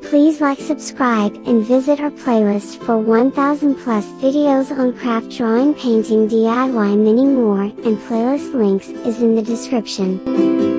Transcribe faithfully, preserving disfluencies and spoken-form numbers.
Please like, subscribe, and visit our playlist for one thousand plus videos on craft, drawing, painting, D I Y, many more, and playlist links is in the description.